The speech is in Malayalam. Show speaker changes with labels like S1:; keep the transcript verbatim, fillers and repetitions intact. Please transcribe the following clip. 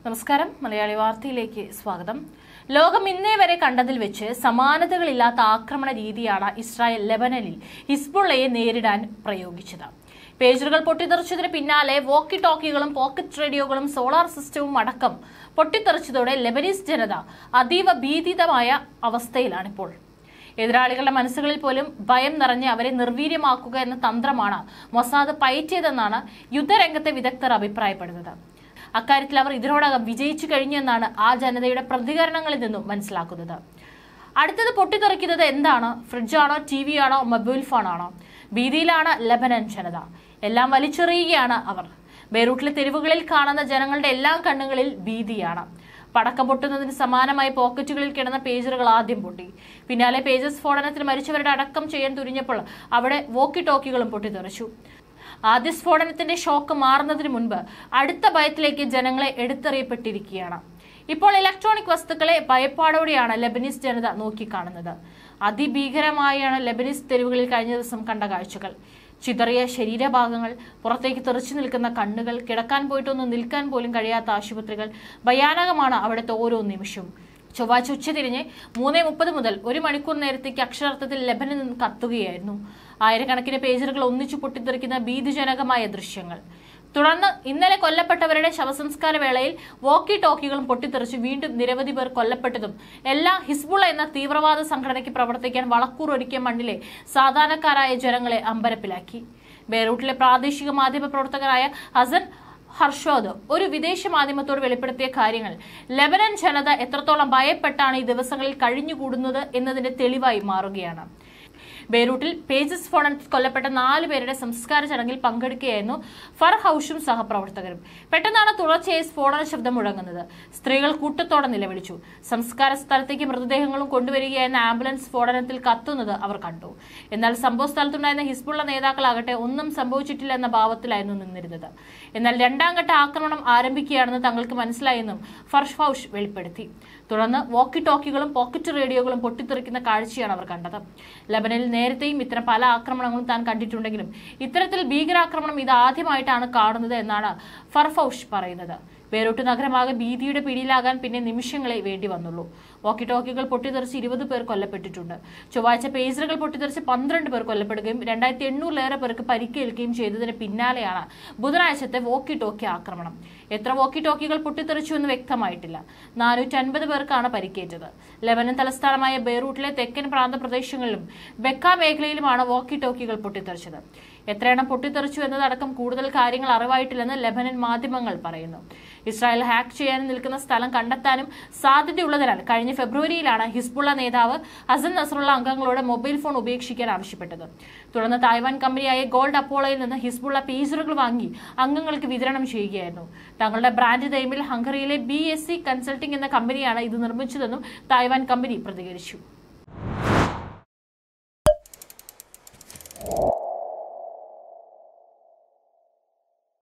S1: നമസ്കാരം മലയാളി വാർത്തയിലേക്ക് സ്വാഗതം. ലോകം ഇന്നേ വരെ കണ്ടതിൽ വെച്ച് സമാനതകളില്ലാത്ത ആക്രമണ രീതിയാണ് ഇസ്രായേൽ ലെബനനിൽ ഹിസ്ബുള്ളയെ നേരിടാൻ പ്രയോഗിച്ചത്. പേജറുകൾ പൊട്ടിത്തെറിച്ചതിന് പിന്നാലെ വോക്കി ടോക്കികളും പോക്കറ്റ് റേഡിയോകളും സോളാർ സിസ്റ്റവും അടക്കം പൊട്ടിത്തെറിച്ചതോടെ ലെബനീസ് ജനത അതീവ ഭീതിതമായ അവസ്ഥയിലാണിപ്പോൾ. എതിരാളികളുടെ മനസ്സുകളിൽ പോലും ഭയം നിറഞ്ഞ് അവരെ നിർവീര്യമാക്കുക എന്ന തന്ത്രമാണ് മൊസാദ് പയറ്റിയതെന്നാണ് യുദ്ധരംഗത്തെ വിദഗ്ധർ അഭിപ്രായപ്പെടുന്നത്. അക്കാര്യത്തിൽ അവർ ഇതിനോടകം വിജയിച്ചു കഴിഞ്ഞെന്നാണ് ആ ജനതയുടെ പ്രതികരണങ്ങളിൽ നിന്നും മനസ്സിലാക്കുന്നത്. അടുത്തത് പൊട്ടിത്തെറിക്കുന്നത് എന്താണ്? ഫ്രിഡ്ജാണോ, ടി വി ആണോ, മൊബൈൽ ഫോണാണോ? ഭീതിയിലാണ് ലെബനൻ ജനത. എല്ലാം വലിച്ചെറിയുകയാണ് അവർ. ബെയ്റൂട്ടിലെ തെരുവുകളിൽ കാണുന്ന ജനങ്ങളുടെ എല്ലാ കണ്ണുകളിൽ ഭീതിയാണ്. പടക്കം പൊട്ടുന്നതിന് സമാനമായി പോക്കറ്റുകളിൽ കിടന്ന പേജറുകൾ ആദ്യം പൊട്ടി. പിന്നാലെ പേജർ സ്ഫോടനത്തിൽ മരിച്ചവരുടെ അടക്കം ചെയ്യാൻ തുനിഞ്ഞപ്പോൾ അവിടെ വോക്കി ടോക്കികളും പൊട്ടിത്തെറിച്ചു. ആദ്യ സ്ഫോടനത്തിന്റെ ഷോക്ക് മാറുന്നതിന് മുൻപ് അടുത്ത ഭയത്തിലേക്ക് ജനങ്ങളെ എടുത്തെറിയപ്പെട്ടിരിക്കുകയാണ്. ഇപ്പോൾ ഇലക്ട്രോണിക് വസ്തുക്കളെ ഭയപ്പാടോടെയാണ് ലെബനീസ് ജനത നോക്കിക്കാണുന്നത്. അതിഭീകരമായാണ് ലെബനീസ് തെരുവുകളിൽ കഴിഞ്ഞ ദിവസം കണ്ട കാഴ്ചകൾ. ചിതറിയ ശരീരഭാഗങ്ങൾ, പുറത്തേക്ക് തെറിച്ചു നിൽക്കുന്ന കണ്ണുകൾ, കിടക്കാൻ പോയിട്ടൊന്നും നിൽക്കാൻ പോലും കഴിയാത്ത ആശുപത്രികൾ. ഭയാനകമാണ് അവിടുത്തെ ഓരോ നിമിഷവും. ചൊവ്വാഴ്ച ഉച്ചതിരിഞ്ഞ് മൂന്നേ മുപ്പത് മുതൽ ഒരു മണിക്കൂർ നേരത്തേക്ക് അക്ഷരാർത്ഥത്തിൽ ലെബനിൽ നിന്ന് കത്തുകയായിരുന്നു. ആയിരക്കണക്കിന് പേജറുകൾ ഒന്നിച്ചു പൊട്ടിത്തെറിക്കുന്ന ഭീതിജനകമായ ദൃശ്യങ്ങൾ. തുടർന്ന് ഇന്നലെ കൊല്ലപ്പെട്ടവരുടെ ശവസംസ്കാര വേളയിൽ വോക്കി ടോക്കികളും പൊട്ടിത്തെറിച്ച് വീണ്ടും നിരവധി പേർ കൊല്ലപ്പെട്ടതും എല്ലാം ഹിസ്ബുള്ള എന്ന തീവ്രവാദ സംഘടനയ്ക്ക് പ്രവർത്തിക്കാൻ വളക്കൂർ ഒരുക്കിയ മണ്ണിലെ സാധാരണക്കാരായ ജനങ്ങളെ അമ്പരപ്പിലാക്കി. ബെയ്റൂട്ടിലെ പ്രാദേശിക മാധ്യമ പ്രവർത്തകനായ ഹസൻ ഹർഷോദ് ഒരു വിദേശ മാധ്യമത്തോട് വെളിപ്പെടുത്തിയ കാര്യങ്ങൾ ലെബനൻ ജനത എത്രത്തോളം ഭയപ്പെട്ടാണ് ഈ ദിവസങ്ങളിൽ കഴിഞ്ഞുകൂടുന്നത് എന്നതിന്റെ തെളിവായി മാറുകയാണ്. ബെയ്റൂട്ടിൽ പേജർ സ്ഫോടനത്തിൽ കൊല്ലപ്പെട്ട നാല് പേരുടെ സംസ്കാര ചടങ്ങിൽ പങ്കെടുക്കുകയായിരുന്നു ഫർഹൌഷും സഹപ്രവർത്തകരും. പെട്ടെന്നാണ് തുടർച്ചയായി സ്ഫോടന ശബ്ദം മുഴങ്ങുന്നത്. സ്ത്രീകൾ കൂട്ടത്തോടെ നിലവിളിച്ചു. സംസ്കാര സ്ഥലത്തേക്ക് മൃതദേഹങ്ങളും കൊണ്ടുവരികയായിരുന്ന ആംബുലൻസ് സ്ഫോടനത്തിൽ കത്തുന്നത് അവർ കണ്ടു. എന്നാൽ സംഭവ സ്ഥലത്തുണ്ടായിരുന്ന ഹിസ്ബുള്ള നേതാക്കളാകട്ടെ ഒന്നും സംഭവിച്ചിട്ടില്ല എന്ന ഭാവത്തിലായിരുന്നു നിന്നിരുന്നത്. എന്നാൽ രണ്ടാം ഘട്ട ആക്രമണം ആരംഭിക്കുകയാണെന്ന് തങ്ങൾക്ക് മനസ്സിലായെന്നും ഫർഹൌഷ് വെളിപ്പെടുത്തി. തുടർന്ന് വോക്കി ടോക്കികളും പോക്കറ്റ് റേഡിയോകളും പൊട്ടിത്തെറിക്കുന്ന കാഴ്ചയാണ് അവർ കണ്ടത്. ലെബനനിൽ നേരത്തെയും ഇത്തരം പല ആക്രമണങ്ങളും താൻ കണ്ടിട്ടുണ്ടെങ്കിലും ഇത്തരത്തിൽ ഭീകരാക്രമണം ഇത് ആദ്യമായിട്ടാണ് കാണുന്നത് എന്നാണ് ഫർഹൌഷ് പറയുന്നത്. ബെയ്റൂട്ട് നഗരമാകെ ഭീതിയുടെ പിടിയിലാകാൻ പിന്നെ നിമിഷങ്ങളെ വേണ്ടി വന്നുള്ളൂ. വോക്കി ടോക്കികൾ പൊട്ടിത്തെറിച്ച് ഇരുപത് പേർ കൊല്ലപ്പെട്ടിട്ടുണ്ട്. ചൊവ്വാഴ്ച പേജറുകൾ പൊട്ടിത്തെറിച്ച് പന്ത്രണ്ട് പേർ കൊല്ലപ്പെടുകയും രണ്ടായിരത്തി എണ്ണൂറിലേറെ പേർക്ക് പരിക്കേൽക്കുകയും ചെയ്തതിന് പിന്നാലെയാണ് ബുധനാഴ്ചത്തെ വോക്കി ടോക്കി ആക്രമണം. എത്ര വോക്കി ടോക്കികൾ പൊട്ടിത്തെറിച്ചു എന്ന് വ്യക്തമായിട്ടില്ല. നാനൂറ്റി അൻപത് പേർക്കാണ് പരിക്കേറ്റത്. ലെബനൻ തലസ്ഥാനമായ ബെയ്റൂട്ടിലെ തെക്കൻ പ്രാന്തപ്രദേശങ്ങളിലും ബെക്ക മേഖലയിലുമാണ് വോക്കി ടോക്കികൾ പൊട്ടിത്തെറിച്ചത്. എത്രയെണ്ണം പൊട്ടിത്തെറിച്ചു എന്നതടക്കം കൂടുതൽ കാര്യങ്ങൾ അറിവായിട്ടില്ലെന്ന് ലെബനൻ മാധ്യമങ്ങൾ പറയുന്നു. ഇസ്രായേൽ ഹാക്ക് ചെയ്യാനും നിൽക്കുന്ന സ്ഥലം കണ്ടെത്താനും സാധ്യതയുള്ളതിനാൽ കഴിഞ്ഞ ഫെബ്രുവരിയിലാണ് ഹിസ്ബുള്ള നേതാവ് ഹസൻ നസ്രുള്ള അംഗങ്ങളോട് മൊബൈൽ ഫോൺ ഉപേക്ഷിക്കാൻ ആവശ്യപ്പെട്ടത്. തുടർന്ന് തായ്വാൻ കമ്പനിയായ ഗോൾഡ് അപ്പോളോയിൽ നിന്ന് ഹിസ്ബുള്ള പേജറുകൾ വാങ്ങി അംഗങ്ങൾക്ക് വിതരണം ചെയ്യുകയായിരുന്നു. തങ്ങളുടെ ബ്രാൻഡ് നെയിമിൽ ഹംഗറിയിലെ ബി എസ് സി കൺസൾട്ടിംഗ് എന്ന കമ്പനിയാണ് ഇത് നിർമ്മിച്ചതെന്നും തായ്വാൻ കമ്പനി പ്രതികരിച്ചു.